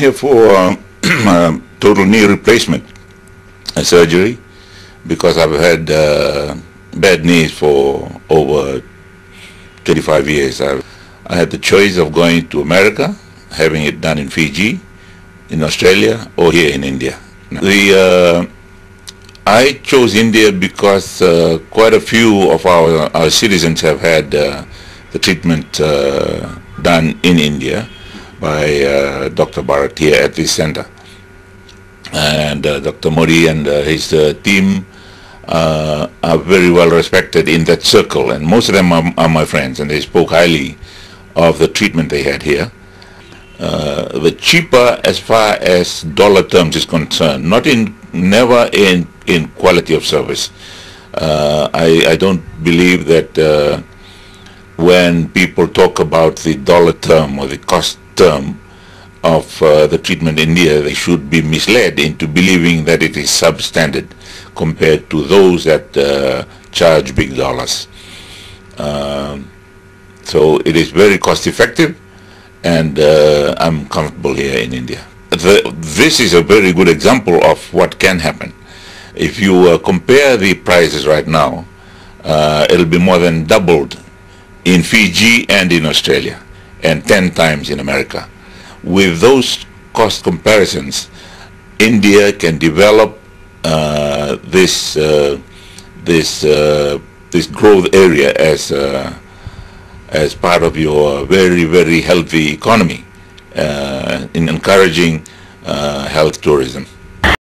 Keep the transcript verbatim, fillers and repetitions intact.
Here for um, uh, total knee replacement uh, surgery, because I've had uh, bad knees for over twenty-five years. I've, I had the choice of going to America, having it done in Fiji, in Australia, or here in India. The, uh, I chose India because uh, quite a few of our, our citizens have had uh, the treatment uh, done in India by uh, Dr Bharat here at this center. And uh, Dr Mody and uh, his uh, team uh, are very well respected in that circle, and most of them are, are my friends, and they spoke highly of the treatment they had here. Uh, the cheaper as far as dollar terms is concerned, not in, never in, in quality of service. Uh, I, I don't believe that uh, when people talk about the dollar term or the cost term of uh, the treatment in India, they should be misled into believing that it is substandard compared to those that uh, charge big dollars. Um, so it is very cost effective, and uh, I'm comfortable here in India. The, this is a very good example of what can happen. If you uh, compare the prices right now, uh, it'll be more than doubled in Fiji and in Australia, and ten times in America. With those cost comparisons, India can develop uh, this uh, this uh, this growth area as uh, as part of your very very healthy economy uh, in encouraging uh, health tourism.